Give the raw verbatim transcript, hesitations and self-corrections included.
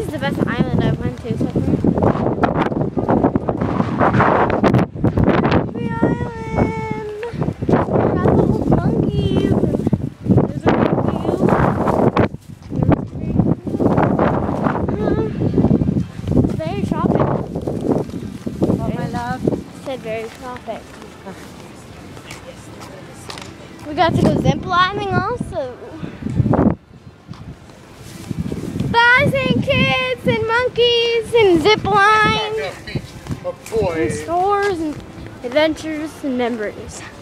is the best island I've went to so far. Happy Island! Got the whole monkeys. There's a view. It's very tropical. Oh, my love. Said very tropic. We got to go zip lining also. Bye, Saint Kitts and monkeys and zip lines Oh boy. and stores and adventures and memories.